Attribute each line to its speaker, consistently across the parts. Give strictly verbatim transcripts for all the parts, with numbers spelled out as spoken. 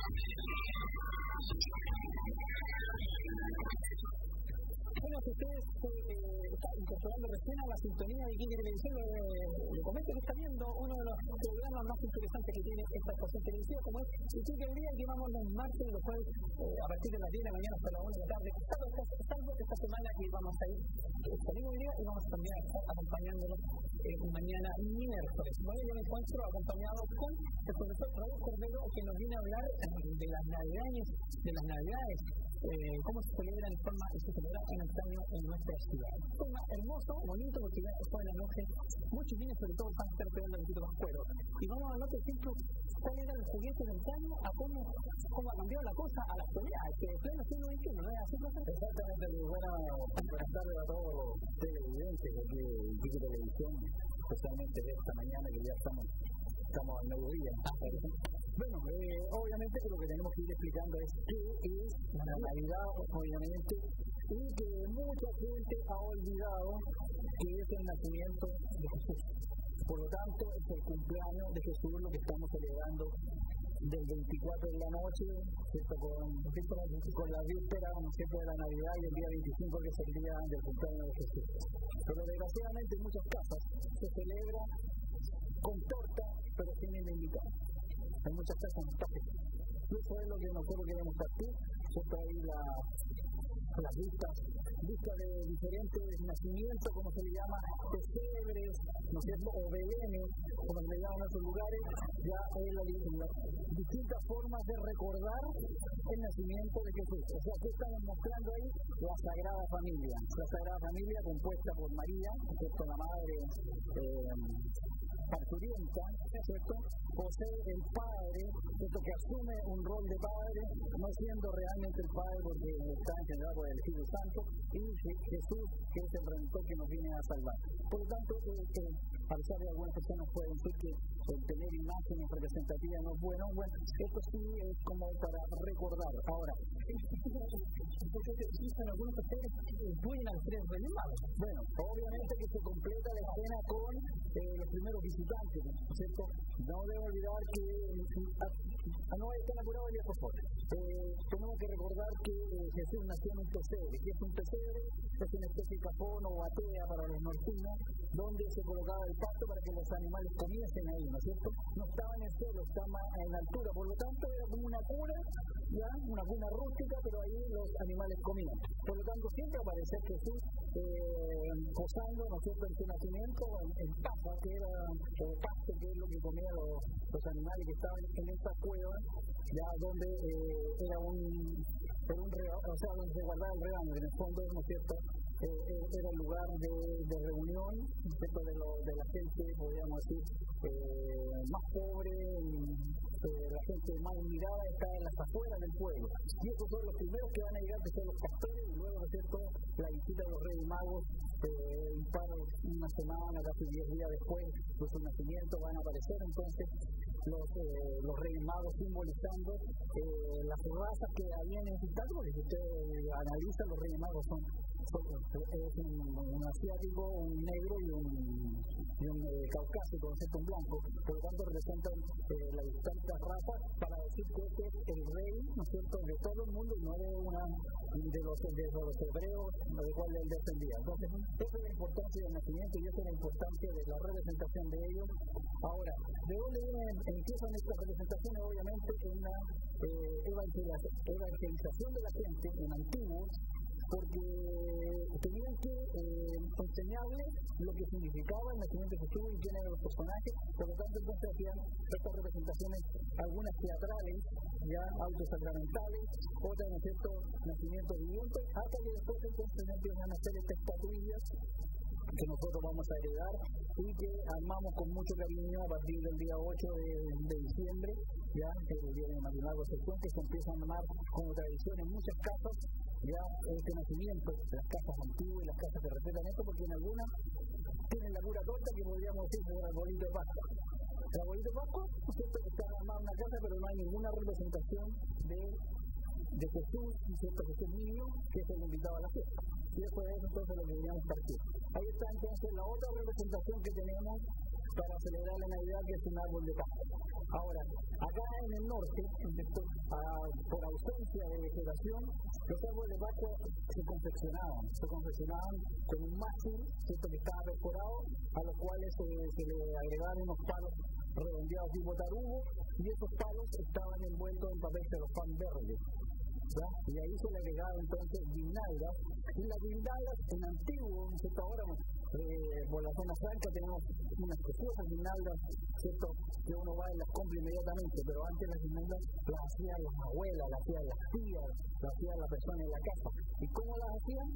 Speaker 1: Bueno, si ustedes eh, están incorporando recién a la sintonía de Quique Televisión, le, le comento que está viendo uno de los programas más interesantes que tiene esta estación televisiva, como es Quique el Día, que vamos los martes, los jueves, eh, a partir de las diez de la mañana hasta las una de la tarde, salvo esta, salvo esta semana que vamos a ir disponible hoy día y vamos también a estar acompañándolos eh, mañana miércoles. Bueno, yo me encuentro acompañado con el profesor Raúl Cordero, que nos viene a hablar de las navidades, de las navidades, eh, cómo se celebran en forma, se celebra en el año en nuestra ciudad. De forma hermoso, bonito, porque ya después de la noche muchos niños sobre todo van a estar pegando el poquito más fuego. Y vamos a hablar, por ejemplo, cuál era el juguete del año, a cómo, cómo ha cambiado la cosa a la actualidad, que en pleno siglo veintiuno, ¿no es así, profesor?
Speaker 2: Exactamente, bueno, buenas tardes a todos los televidentes de aquí de Quique Televisión, especialmente de esta mañana que ya estamos, estamos al mediodía. Bueno, eh, obviamente que lo que tenemos que ir explicando es qué es la Navidad, obviamente, y que mucha gente ha olvidado que es el nacimiento de Jesús. Por lo tanto, es el cumpleaños de Jesús lo que estamos celebrando del veinticuatro de la noche, ¿cierto? Con, con la víspera, ¿no es cierto?, de la Navidad, y el día veinticinco, que es el día del cumpleaños de Jesús. Pero desgraciadamente en muchas casas se celebra con torta, pero sin el invitado. En muchas casas no está Jesús. Y eso es lo que nosotros queremos partir, ¿cierto? Ahí la, las vistas, vistas de diferentes nacimientos, como se le llama, pesebres, ¿no es cierto?, o belenes, como se le llaman en esos lugares, ya hay la, la, distintas formas de recordar el nacimiento de Jesús. O sea, ¿qué estamos mostrando ahí? La Sagrada Familia. La Sagrada Familia compuesta por María, ¿cierto?, la madre eh, parturienta, ¿cierto?, José el padre, ¿cierto?, que asume un rol de padre, no siendo realmente el padre porque está engendrado por el Espíritu Santo, y Jesús, que es el Redentor que nos viene a salvar. Por lo tanto, eh, eh, a pesar de algunas personas pueden decir que el tener imágenes representativas no es bueno, bueno, esto sí es como para recordar. Ahora,
Speaker 1: existen algunos sectores que incluyen a los tres reyes magos.
Speaker 2: Bueno, obviamente que se completa la escena con eh, los primeros visitantes, ¿no es cierto? No debo olvidar que a, a no estar apurado ya, por favor. Eh, tenemos que recordar que eh, Jesús nació en un pesebre. ¿Qué es un pesebre? Es una especie de cajón o batea para los nortinos, donde se colocaba el pasto para que los animales comiesen ahí, ¿no es cierto? No estaba en el suelo, estaba en la altura, por lo tanto era como una cuna, ya, una cuna rústica, pero ahí los animales comían. Por lo tanto, siempre aparece Jesús eh, posando, ¿no es cierto?, en su nacimiento, en, en pasa, que era el pasto, que es lo que comían los, los animales que estaban en esta cueva, ya donde eh, era un, era un rebaño, o sea, donde se guardaba el rebaño, en el fondo, ¿no es cierto?, eh, era el lugar de, de reunión, ¿no es cierto?, de, lo, de la gente, podríamos decir, eh, más pobre, eh, la gente más mirada está en las afueras del pueblo. Y esos son los primeros que van a llegar, que son los pastores, y luego, ¿no es cierto?, la visita de los Reyes Magos, eh, un par, una semana, casi diez días después de su nacimiento, van a aparecer entonces los, eh, los Reyes Magos, simbolizando eh, las razas que habían en Italia. Porque si usted analiza, los Reyes Magos son, son es un, un asiático, un negro y un, y un eh, caucásico, ¿no es cierto?, un blanco. Por lo tanto, representan eh, las distintas razas para decir que este es el rey, ¿no es cierto?, de todo el mundo, y no de una de los, de los hebreos de cual él descendía. Entonces, esa es la importancia del nacimiento y esa es la importancia de la representación de ellos. Ahora, ¿de dónde vienen, empiezan estas representaciones? Obviamente en la eh, evangelización de la gente en antiguo, porque tenían que eh, enseñarles lo que significaba el nacimiento de Jesús y quién eran los personajes. Por lo tanto, entonces hacían estas representaciones, algunas teatrales, ya autosacramentales, otras, ¿no es cierto?, nacimientos vivientes, hasta que después entonces empiezan a hacer estas estatuillas que nosotros vamos a heredar y que armamos con mucho cariño a partir del día ocho de, de diciembre, ya que es el día de María Concepción, que se empiezan a armar como tradición en muchas casas, ya este nacimiento, las casas antiguas y las casas que respetan esto, porque en algunas tienen la pura torta que podríamos decir el arbolito de Pascua. El arbolito de Pascua, ¿no es cierto?, está armado en una casa, pero no hay ninguna representación de, de Jesús, ¿no es cierto?, Jesús niño, que es el invitado a la fiesta. Y eso es entonces lo que deberíamos partir. Ahí está entonces la otra representación que tenemos, para celebrar la Navidad, que es un árbol de Pascua. Ahora, acá en el norte, a, por ausencia de vegetación, los árboles de Pascua se confeccionaban, se confeccionaban con un mástil, ¿cierto?, que estaba perforado, a los cuales se, se le agregaban unos palos redondeados tipo tarugo, y esos palos estaban envueltos en papel celofán verde. ¿Ya? Y ahí se le agregaba entonces guirnaldas, y las guirnaldas en antiguo, ¿cierto? Ahora eh, por la zona franca tenemos unas preciosas guirnaldas, ¿cierto?, que uno va y las compra inmediatamente, pero antes las guirnaldas las hacían las abuelas, las hacían las tías, las hacían las personas en la casa. ¿Y cómo las hacían?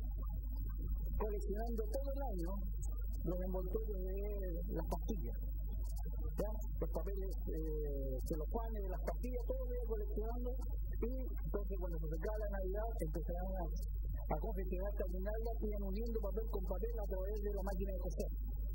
Speaker 2: Coleccionando todo el año los envoltorios de las pastillas. ¿Ya? Los papeles eh, celofanes de las pastillas, todo lo iba coleccionando, y entonces cuando se acercaba la Navidad empezaron a, a confeccionar esta guirnalda, iban uniendo papel con papel a través de la máquina de coser.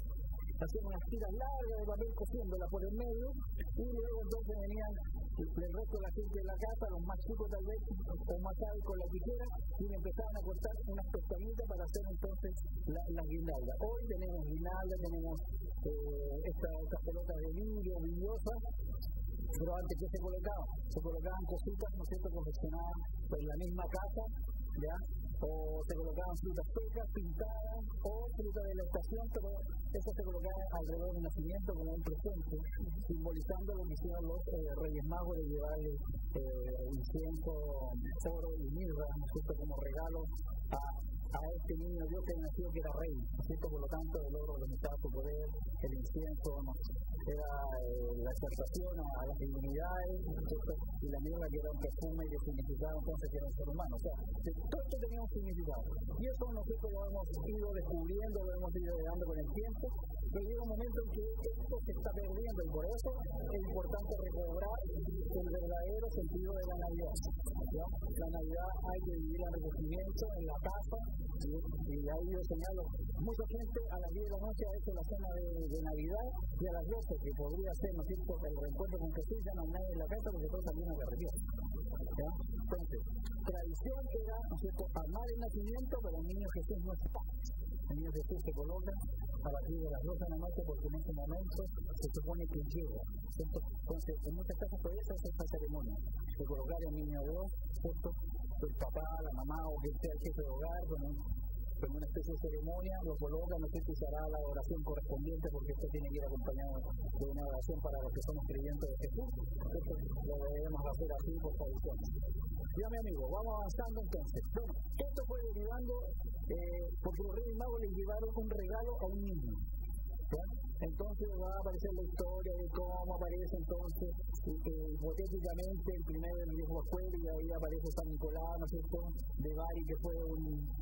Speaker 2: Hacían unas tiras largas de papel cosiéndola por el medio, y luego entonces venían el resto de la gente de la casa, los más chicos tal vez, o más hábiles con la tijera, y empezaban a cortar unas pestañitas para hacer entonces la, la guirnalda. Hoy tenemos guirnalda, tenemos eh, estas esta pelotas de vidrio, brillosas, pero antes que se colocaban, se colocaban cositas, ¿no es cierto?, confeccionadas en la misma casa, ¿ya? O se colocaban frutas secas, pintadas, o frutas de la estación, pero eso se colocaba alrededor del nacimiento como un presente, simbolizando lo que hicieron los eh, Reyes Magos de llevarle eh, incienso, oro y mirra, ¿no es cierto?, como regalo a, a este niño Dios que nació, que era rey, ¿no es cierto? Por lo tanto, el oro representaba su poder, el incienso, ¿no?, era eh, la exaltación a, a las divinidades, ¿no es cierto?, y la mirra, que era un perfume que significaba entonces que era un ser humano. O sea, todo esto tenía un significado, y eso nosotros lo hemos ido descubriendo, lo hemos ido dando con el tiempo, pero llega un momento en que esto se está perdiendo, y por eso es importante recobrar el verdadero sentido de la Navidad, ¿ya? La Navidad hay que vivir el recogimiento en la casa, y, y ahí yo señalo, mucha gente a las diez de la noche ha hecho la cena de, de Navidad, y a las doce, que podría ser, ¿no es cierto?, el reencuentro con Jesús, ya no hay nadie en la casa porque todos salieron de retiro, ¿ya? Entonces, tradición era, ¿no es cierto?, amar el nacimiento, pero el niño Jesús no está. El niño Jesús se coloca a partir de las doce de la noche, porque en ese momento se supone que llega, ¿cierto? Entonces, en muchas casas todavía se hace esta ceremonia de colocar al niño Dios, ¿cierto?, el papá, la mamá o quien sea el jefe de hogar, con, un, con una especie de ceremonia, lo coloca, no sé si se hará la oración correspondiente, porque esto tiene que ir acompañado de una oración para los que somos creyentes de Jesús. Esto lo debemos hacer así por tradición. Ya, mi amigo, vamos avanzando entonces. Bueno, esto fue derivando eh, porque los Reyes Magos les llevaron un regalo a un niño, ¿ya? Entonces va a aparecer la historia de cómo aparece entonces eh, hipotéticamente el primero del viejo Pascuero, y ahí aparece San Nicolás, ¿no es cierto?, de Bari, que fue un,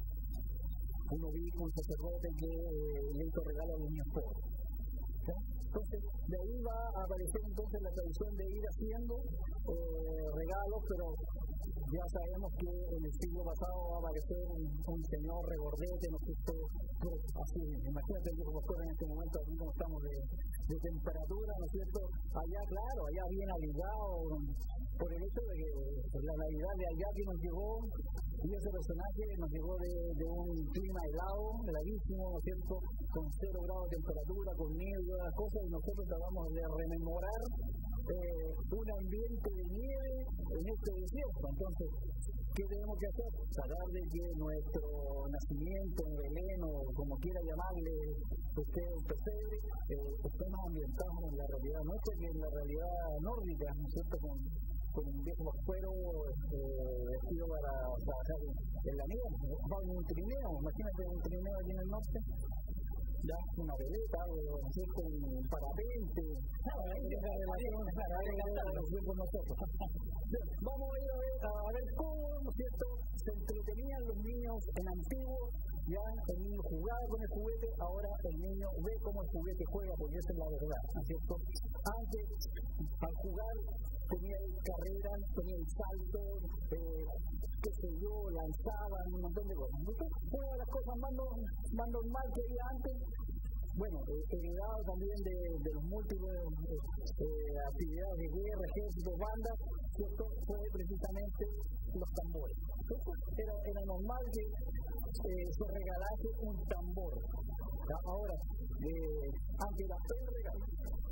Speaker 2: un obispo, un sacerdote que eh, le hizo regalo a los niños pobres, ¿ya? Entonces, de ahí va a aparecer entonces la tradición de ir haciendo eh, regalos, pero ya sabemos que en el siglo pasado va a aparecer un, un señor regordete, ¿no es cierto?, así, imagínate el viejo Pascuero en este momento, aquí como estamos de, de temperatura, ¿no es cierto?, allá, claro, allá bien abrigado, por el hecho de que la Navidad de allá que nos llegó, y ese personaje nos llegó de, de un clima helado, heladísimo, ¿no es cierto?, con cero grados de temperatura, con nieve y todas las cosas, y nosotros tratamos de rememorar eh, un ambiente de nieve en este desierto. Entonces, ¿qué tenemos que hacer? Tratar de que nuestro nacimiento en Belén, o como quiera llamarle usted, un pesebre, eh, estemos ambientados en la realidad nuestra, que en la realidad nórdica, ¿no es cierto?, con, con un viejo pascuero eh, vestido para trabajar en, en la nieve, va en un trineo, imagínate un trineo aquí en el norte, ya una veleta, ¿no es cierto?, un parapente, nada, hay que relación, claro, hay que cantar con nosotros. Vamos a ir a ver, a ver cómo, ¿no es cierto?, se entretenían los niños en antiguo. Ya el niño jugaba con el juguete, ahora el niño ve cómo el juguete juega, porque esa es la verdad, ¿no es cierto? Antes, al jugar, tenía carreras, tenía el salto, eh, qué sé yo, lanzaban, un montón de cosas. Una de las cosas más, no, más normal que había antes, bueno, eh, heredado también de, de los múltiples eh, eh, actividades de guerra, ejércitos, bandas, ¿cierto?, fue precisamente los tambores. Era, era normal que eh, se regalase un tambor. Ahora, eh, antes era el regalo.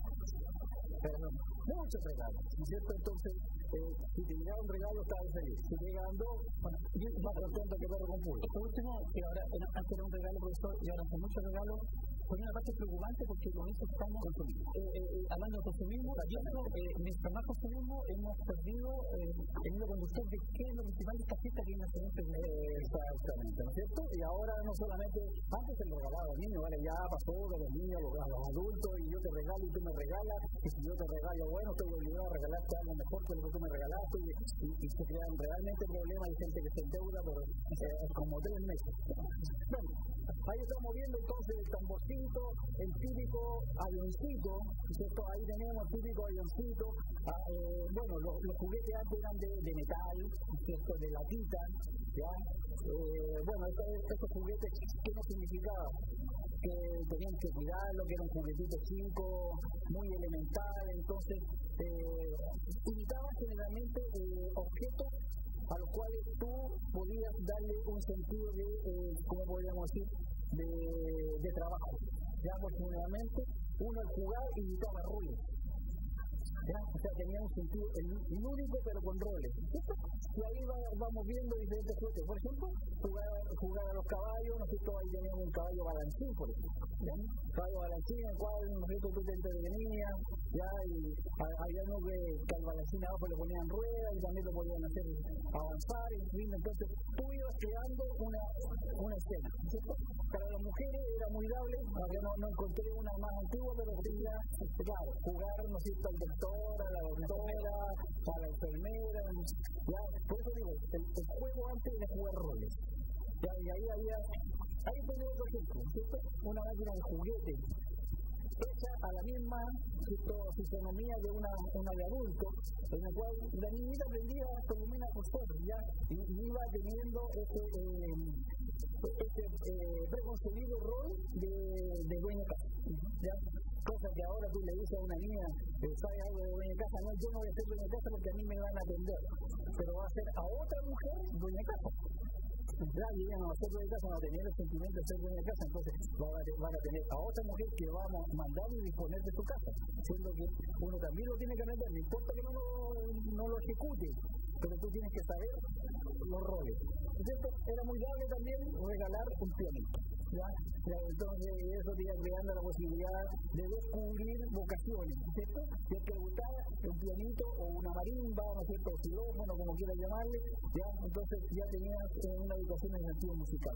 Speaker 2: Perdón, muchos regalos, ¿no es cierto? Entonces, eh, si te llegaba un regalo, estabas feliz. Si te llegaban dos, bueno, yo más contento que perro con pulpo.
Speaker 1: Por último, que ahora antes era un regalo, profesor, y ahora son muchos regalos. Por una parte es preocupante porque con eso estamos consumiendo. Eh, eh, hablando de consumismo, yo creo que eh, mientras más consumimos, hemos perdido eh, el hilo conductor de qué es lo principal de esta fiesta que es la siguiente.
Speaker 2: Eh, exactamente, ¿no es cierto? Y ahora no solamente, antes se lo regalaba a los niños, vale, ya pasó de los niños a los, a los adultos, y yo te regalo y tú me regalas, y si yo te regalo, bueno, estoy obligado a regalarte algo mejor que lo que tú me regalaste, y, y, y se crean realmente problemas, hay gente que se endeuda por eh, como tres meses. Bueno, ahí estamos viendo entonces el tamborcito, el típico avioncito, ¿cierto? Ahí tenemos el típico avioncito. Ah, eh, bueno, los, los juguetes antes eran de, de metal, ¿cierto? De latita, ¿ya? Eh, bueno, estos, estos juguetes, ¿qué nos significaba? Que tenían que cuidarlo, que era un juguetito chico, muy elemental, entonces eh, imitaban generalmente eh, objetos a los cuales tú podías darle un sentido de, eh, ¿cómo podríamos decir?, de, de trabajo. Ya, porque generalmente uno al jugar imitaba roles. ¿Ya? O sea, tenía un sentido el, el único, pero con roles. Y ahí va, vamos viendo diferentes juguetes. Por ejemplo, jugar, jugar a los caballos, nosotros ahí teníamos un caballo balancín, por ejemplo. ¿Ya? Un caballo balancín, en el cual nosotros tú te entretenías, ya, y había uno que, que al balancín abajo le ponían ruedas y también lo podían hacer avanzar, en fin. Entonces, tú ibas creando una, una escena, ¿cierto? Para las mujeres era muy dable, aunque no, no encontré una más antigua, pero tenía, claro, jugar, ¿no es cierto?, al doctor, a la doctora, a la enfermera, ya, por eso digo, el, el juego antes de jugar roles, ya, y ahí había, ahí tenemos otro ejemplo, ¿cierto? Una máquina de juguete, hecha a la misma fisonomía de una, una de adulto, en la cual la niñita aprendía por lo menos a coser, ya, y, y iba teniendo ese, eh, ese eh, preconcebido rol de, de dueña casa, ya. Cosa que ahora tú le dices a una niña, eh, ¿sabe algo de dueña de casa? No, yo no voy a ser dueña de casa porque a mí me van a atender, pero va a ser a otra mujer dueña de casa. Ya, y ella no va a ser dueña de casa, no va a tener el sentimiento de ser dueña de casa, entonces van a, van a tener a otra mujer que va a mandar y disponer de su casa, siendo que uno también lo tiene que aprender, no importa que no lo, no lo ejecute, pero tú tienes que saber los roles. Entonces, era muy grave también regalar un pianito. ¿Ya? Entonces eso te iba creando la posibilidad de descubrir vocaciones, ¿cierto? Si es que le gustaba un pianito o una marimba, ¿no es cierto?, o xilófono, como quieras llamarle, ¿ya? Entonces ya tenías una educación en el sentido musical.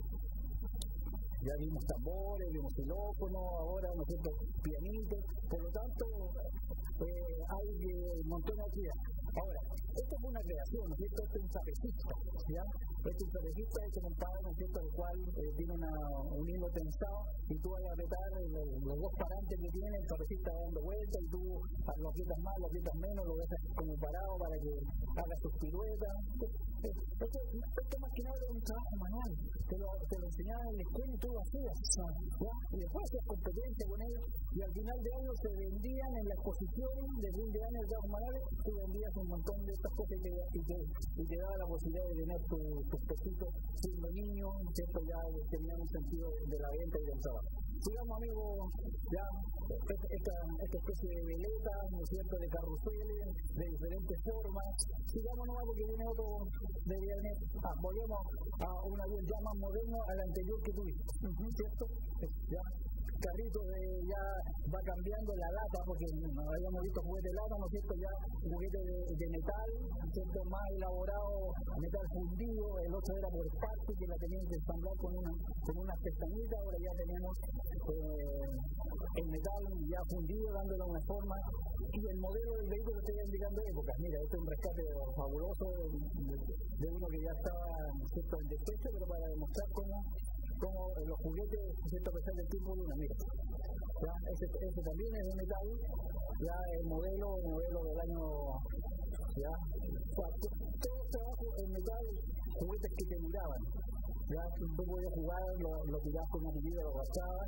Speaker 2: Ya vimos tambores, vimos xilófonos, ahora, ¿no es cierto?, pianitos, por lo tanto eh, hay eh, un montón de actividad. Ahora, esto fue una creación, ¿no es cierto? Este es un zapecista, ¿ya? Este es un zapecista hecho con un padre, ¿no es cierto?, el cual eh, tiene una, un hilo tensado, y tú vas a apretar los, los dos parantes que tiene, el zapecista dando vueltas, y tú lo aprietas más, lo aprietas menos, lo dejas como parado para que haga sus piruetas. Esto, esto más que nada es un trabajo manual, te lo, te lo enseñaban en la escuela y tú lo hacías, ¿ya? Y después hacías competencia con ellos, y al final de año se vendían en la exposición de fin de año de trabajos manuales, tú vendías un montón de estas cosas y te, y te, y te daba la posibilidad de tener tu, tus pesitos siendo niño, ¿cierto? Ya tenía un sentido de la venta y del trabajo. Sigamos, amigos, ya esta, esta especie de veletas, ¿no es cierto?, de carruseles, de diferentes formas. Sigamos nomás porque viene otro de viernes. Ah, volvemos a un avión ya más moderno al anterior que tuviste, ¿cierto? Ya. Carrito de, ya va cambiando la lata, porque no habíamos visto juguete de lata, ¿no es cierto? Ya juguete de, de metal, ¿cierto?, más elaborado, metal fundido, el otro era por parte, que la tenían que ensamblar con, una, con unas pestañitas, ahora ya tenemos eh, el metal ya fundido, dándole una forma, y el modelo del vehículo está indicando épocas. Mira, este es un rescate fabuloso de, de, de uno que ya estaba, ¿cierto?, en despecho, pero para demostrar cómo como los juguetes, ¿cierto?, a pesar del tiempo de una, mira, ya, ese, ese también es de metal, ya el modelo, el modelo del año, ya, o sea, todo trabajo en metal, juguetes que te duraban, ya, tú podías jugar, lo, lo tirabas con una medida, lo gastabas,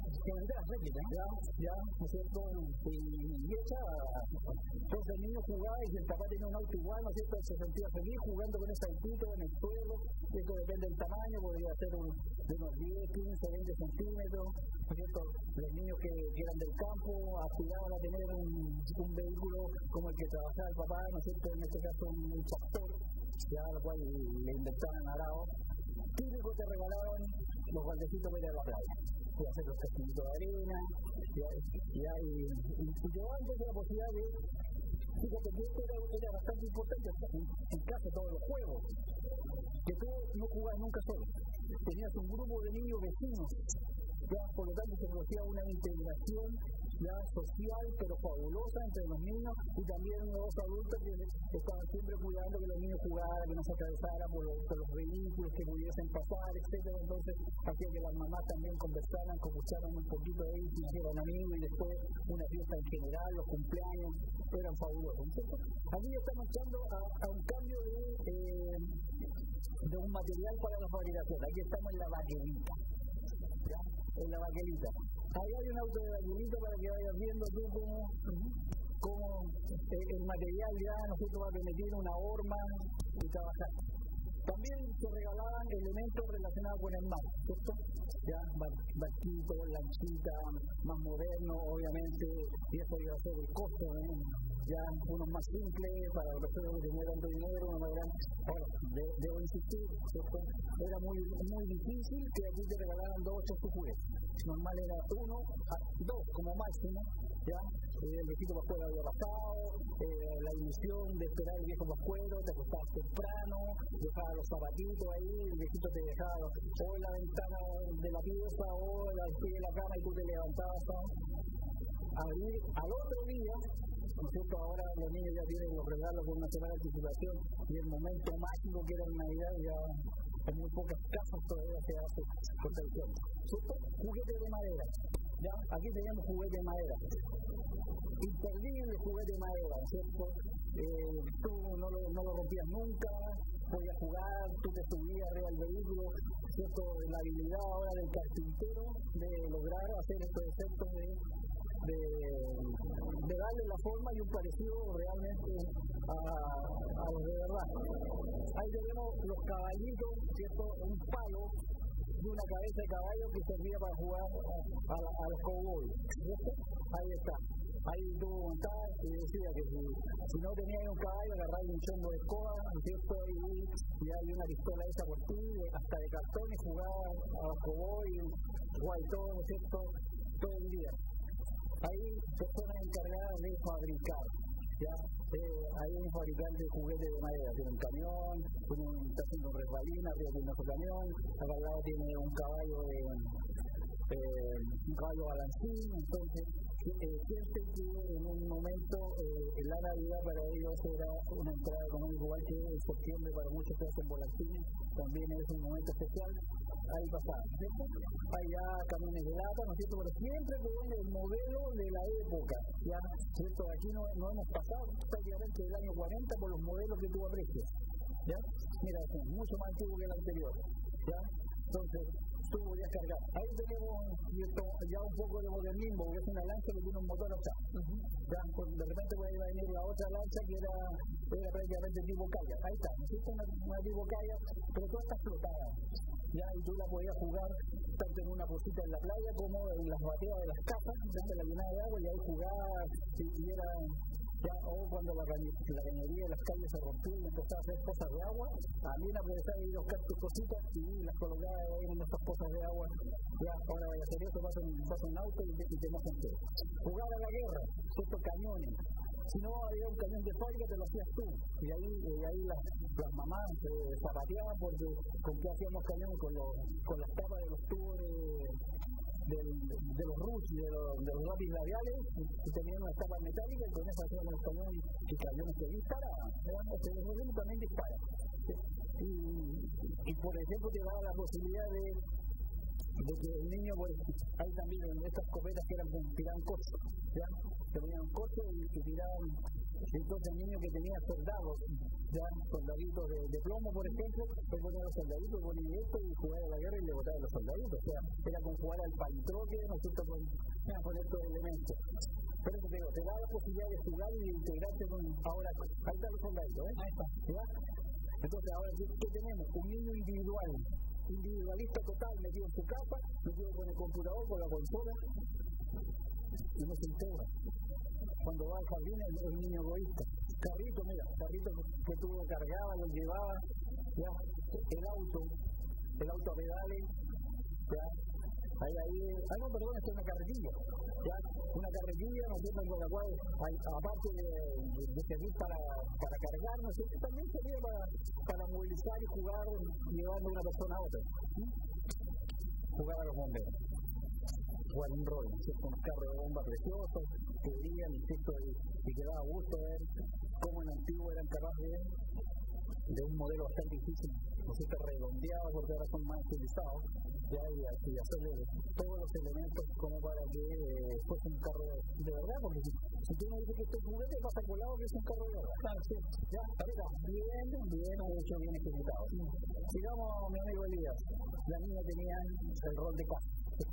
Speaker 2: ya, ya, ¿no es cierto? Y, y esa, entonces el niño jugaba y si el papá tenía un auto igual, ¿no es cierto? Se sentía feliz jugando con ese autito en el suelo, y eso depende del tamaño, podría ser un, de unos diez, quince, veinte centímetros, ¿no es cierto? Los niños que, que eran del campo aspiraban a tener un, un vehículo como el que trabajaba el papá, ¿no es cierto? En este caso un, un tractor, ya al cual le inventaban arados. Típico te regalaban los baldecitos para ir a la playa, y hacer los castillitos de arena, ya, ya, y, y, y llevaban entonces la posibilidad de, fíjate que esto era, era bastante importante en, en casa todos los juegos, que tú no jugabas nunca solo, tenías un grupo de niños vecinos, ya, por lo tanto se producía una integración ya social pero fabulosa entre los niños y también los adultos que estaban siempre cuidando que los niños jugaran, que no se atravesaran por los, por los vehículos que pudiesen pasar, etcétera. Entonces hacía que las mamás también conversaran, conversaran un poquito de ellos, se hicieran amigos y después una fiesta en general, los cumpleaños eran fabulosos. Entonces aquí estamos echando a, a un cambio de, eh, de un material para la fabricación. Aquí estamos en la baquelita, ¿ya? En la baquelita. Ahí hay un auto de baquelita para que vayas viendo tú cómo, cómo el material ya nosotros va a permitir una horma y trabajar. También se regalaban elementos relacionados con el mar, ¿cierto? Ya, barquitos, lanchitas, más modernos, obviamente, y eso iba a ser el costo, ¿eh? Ya unos más simples, para los que no tenían tanto dinero, unos más grandes. Ahora, de, debo insistir, ¿cierto? Era muy, muy difícil que aquí te regalaran dos o tres juguetes. Normal era uno, a dos como máximo, ya. El viejito pascuero había pasado, eh, la ilusión de esperar el viejo pascuero, te acostabas temprano, dejabas los zapatitos ahí, el viejito te dejaba o en la ventana de la pieza o al pie de la cama y tú te levantabas a abrir al otro día, ¿no es cierto? Ahora los niños ya tienen los regalos con una semana de anticipación y el momento mágico que era en Navidad ya en muy pocas casas todavía se hace con tradición, ¿cierto? Juguetes de madera, ya, aquí teníamos juguetes de madera, imperdible juguete de madera, ¿cierto? Eh, tú no lo, no lo rompías nunca, podías jugar, tú te subías arriba del vehículo, ¿cierto? La habilidad ahora del carpintero de lograr hacer estos efectos de, de, de darle la forma y un parecido realmente a, a los de verdad. Ahí tenemos los caballitos, ¿cierto? Un palo de una cabeza de caballo que servía para jugar a, a, a los cowboys, ¿cierto? Ahí está. Ahí tú montabas y decía que si, si no tenías un caballo, agarrabas un chongo de escoba, ¿cierto? Y, y hay una pistola esa por ti, hasta de cartón, y jugabas a los cowboys, jugabas todo, ¿cierto? Todo el día. Hay personas encargadas de fabricar, ¿ya? Eh, hay un fabricante de juguetes de madera, tiene un camión, tiene un, está haciendo resbalina, arriba tiene otro camión, acá al lado tiene un caballo de eh, un caballo balancín, entonces eh, siente que en un momento eh, la Navidad para ellos era una entrada económica, igual que en septiembre para muchos que hacen volantines, también es un momento especial. Ahí pasaba, ¿cierto? Hay ya camiones de lata, ¿no es cierto? Pero siempre con el modelo de la época, ¿ya? ¿Cierto? Aquí no, no hemos pasado prácticamente del año cuarenta por los modelos que tú aprecias, ¿ya? Mira, es mucho más antiguo que el anterior, ¿ya? Entonces, tú podías cargar. Ahí tenemos ¿cierto? Ya un poco de modernismo, porque es una lancha que tiene un motor atrás. Uh-huh. Ya, pues, de repente puede venir la otra lancha que era, era prácticamente tipo kayak. Ahí está, existe una, una tipo kayak, pero toda está flotada. Ya, y tú la podías jugar tanto en una posita en la playa como en las bateas de las casas, desde la llenada de agua, y ahí jugar, y, y era, ya, o cuando la, la cañería de las calles se rompió y empezaba a hacer cosas de agua, también aprovechaba y buscar tus cositas y las colocaba ahí en esas cosas de agua. Ya, ahora vaya a hacer eso, pasa un, pasa un auto y te, y te mojan todo. Jugar a la guerra, estos cañones. Si no había un cañón de fábrica, te lo hacías tú. Y ahí, y ahí las, las mamás eh, zapateaban porque con qué hacíamos cañones, con, los, con las tapas de los tubos de, de, de los ruch y de los, de los lápiz labiales, y tenían unas tapas metálicas y con eso hacían los cañones y cañones que disparaban. Este modelo también dispara. Y, y por ejemplo te daba la posibilidad de de que el niño, pues, hay también en estas escopetas que eran, tiraban coches, ¿ya? Tenían un coche y, y tiraban Entonces el niño que tenía soldados, ya soldaditos de, de plomo, por ejemplo, él ponía a los soldaditos, ponía esto y jugaba a la guerra y le botaba a los soldaditos. O sea, era con jugar al palitroque, nosotros con, con estos elementos. Pero te digo, te da la posibilidad de jugar y de integrarte con. Ahora, ahí están los soldaditos, ¿eh? Ahí está. ¿Ya? Entonces, ahora, ¿qué tenemos? Un niño individual, individualista total, metido en su casa, metido con el computador, con la consola, y no se integra. Cuando va al jardín, es un niño egoísta. Carrito, mira, carrito que tú lo cargabas, lo llevabas, ya, el auto, el auto a pedales, ya, ahí, ahí, ah no, perdón, esto es una carretilla, ya, una carretilla, ¿no es cierto?, con la cual, aparte de, de, de servir para, para cargar, ¿no es cierto?, también servía para, para movilizar y jugar, llevando de una persona a otra, ¿sí? Jugar a los bomberos. Jugar un rol, ¿no es cierto?, un carro de bomba precioso, que veían, ¿no es cierto?, y, y que daba gusto ver cómo en antiguo eran capaces de, de un modelo bastante difícil, ¿no es cierto?, redondeado, porque ahora son más utilizados, ya, y, y hacerle todos los elementos como para que eh, fuese un carro de verdad, porque si, si tú no dices que esto es juguete, pasa colado que es un carro de verdad. Claro, sí. Ya, ahorita, bien, bien, ha hecho bien ejecutado. Sí. Sigamos, mi amigo Elías. La niña tenía el rol de casa.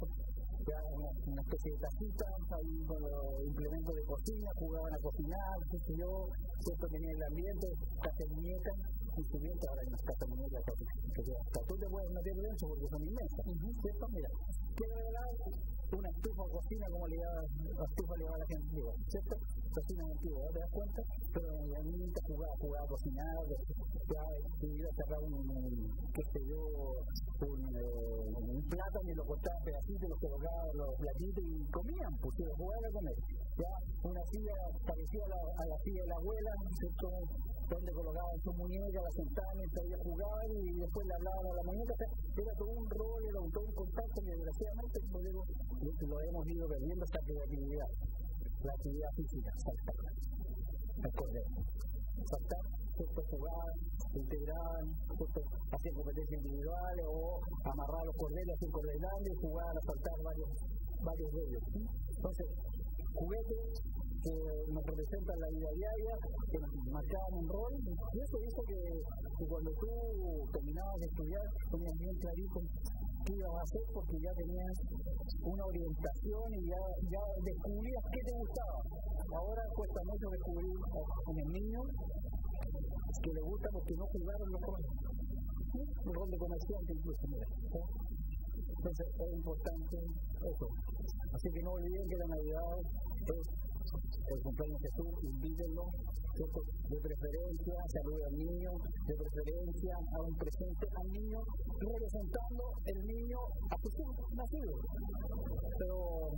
Speaker 2: Ya una, una especie de casita, ahí con los implementos de cocina, jugaban a cocinar, qué sé yo, cierto, tenía el ambiente, casa muñeca, instrumentos, ahora hay unas casas muñecas que, que, que hasta tú te puedes meter dentro porque son inmensas, uh-huh. ¿Cierto? Mira, quiero regalar una estufa o cocina como le llama, la estufa le llama a la gente antigua, ¿cierto? Cocina antigua, ¿te das cuenta? Pero la niña jugaba, jugaba a cocinar, ya iba a sacar un, qué sé yo, un, eh, un plátano y lo cortaba en pedacitos, lo colocaba los platitos y comían, pues se lo jugaban a comer. Ya una silla parecida a la, a la silla de la abuela, ¿cierto? Donde colocaban su muñeca, la sentaban mientras ella jugaba y después le hablaban a la muñeca. O sea, era todo un rol, era todo un contacto que desgraciadamente lo, lo hemos ido perdiendo, esta creatividad, la actividad física, saltar, recordar, saltar, ¿cierto? Jugar, integraban, ¿cierto? Hacían competencias individuales o amarrar los cordeles, hacer cordeles grandes y jugaban a saltar varios, varios de ellos. ¿Sí? Entonces, juguetes que nos representan la vida diaria, que nos marcaban un rol, y eso hizo que, que cuando tú terminabas de estudiar tenías bien clarito qué ibas a hacer porque ya tenías una orientación y ya, ya descubrías qué te gustaba. Ahora cuesta mucho descubrir en el niño que le gusta porque no jugaron los roles, el rol de comerciante incluso, mira, ¿sí? Entonces es importante eso. Así que no olviden que la Navidad es el cumpleaños de Jesús, invítenlo, ¿cierto? De preferencia, salude al niño, de preferencia a un presente al niño, representando el niño a Jesús nacido. Pero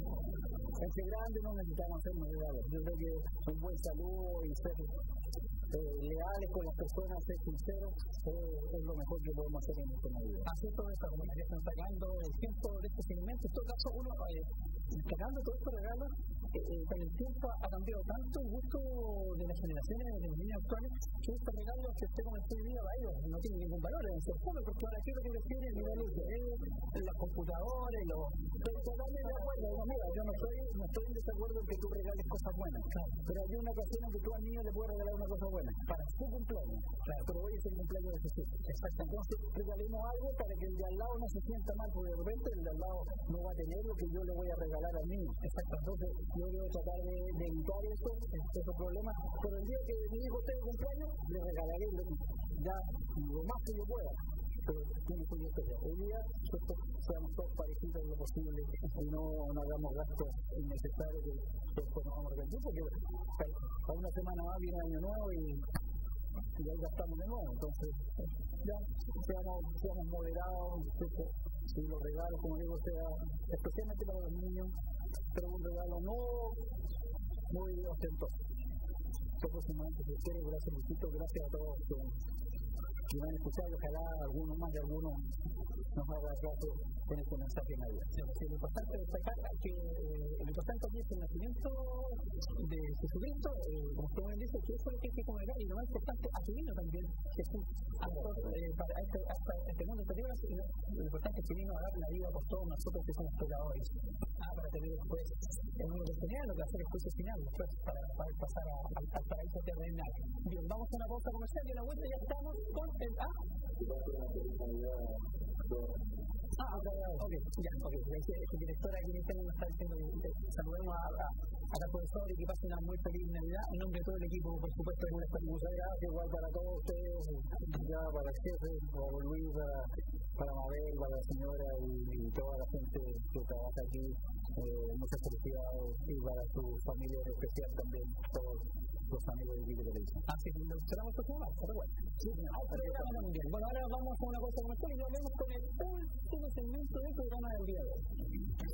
Speaker 2: en ser grande no necesitamos hacernos regalos. Yo creo que un buen saludo y ser eh, leales con las personas, ser sinceros, eh, es lo mejor que podemos hacer en esta Navidad.
Speaker 1: Así es, todo esto, como que están sacando el tiempo de este segmento. En todo caso, uno, eh, sacando todos estos regalos, Eh, eh, con el tiempo ha cambiado tanto el gusto de las generaciones de los niños actuales que estos regalos que usted comenzó hoy día para ellos no tienen ningún valor, deben ser puro, porque ahora quiero que les tienen el nivel de los computadores, los... Pero totalmente de acuerdo, no, mira, yo no estoy, no estoy en desacuerdo en que tú regales cosas buenas, claro. Pero hay una ocasión en que tú al niño le puedes regalar una cosa buena para su cumpleaños, claro. Pero hoy es el cumpleaños de Jesús. Exacto. Entonces regalemos algo para que el de al lado no se sienta mal, porque de repente el de al lado no va a tener lo que yo le voy a regalar al niño. Exacto. Entonces yo debo tratar de, de evitar eso, esos problemas. Pero el día que mi hijo tenga cumpleaños, le regalaré lo, ya lo más que yo pueda. Pero tiene que ser hoy día, nosotros seamos todos parejitos en lo posible y no, no hagamos gastos innecesarios que después nos vamos a arrepentir, porque a una semana más viene año nuevo y, y ahí gastamos de nuevo. Entonces, ya seamos, seamos moderados, ¿cierto? Si los regalos, como digo, sea especialmente para los niños, pero un regalo no muy ostentoso. Próximamente, si quiere, gracias Luisito, gracias a todos que, que me han escuchado, ojalá algunos más de algunos nos haga caso con este mensaje en Navidad. Sí, sí, lo importante es destacar que eh, lo importante aquí es el nacimiento de Jesucristo, eh, como usted me dice, que eso es lo que hay que congregar, y lo más importante, a su vino también, Jesús, a, todos, eh, para este, hasta este mundo exterior, lo importante es que vino a dar la vida por todos nosotros que somos pecadores. ah, para tener después el número de genial, lo que hacer el juicio final, después para, para pasar a, a, al paraíso terrenal. Bien, vamos a una pausa comercial y a la vuelta ya estamos con el A. Ah, ok, ok, ya, ok. El director aquí en este momento está diciendo que saludemos a, a, a la profesora y que pasen una muy feliz Navidad. En nombre de todo el equipo, por supuesto, de una escuela.
Speaker 2: Muchas gracias, igual para todos ustedes, ya para el jefe, para Luis, para, para Mabel, para la señora y, y toda la gente que trabaja aquí. Eh, muchas felicidades y para su familia en especial también, todos los amigos de Equipo de Televisión.
Speaker 1: Así que nos esperamos el próximo marzo, pero bueno. Sí, bien. Bueno, ahora vamos a una cosa comercial y nos vemos con el último segmento del programa del día de hoy.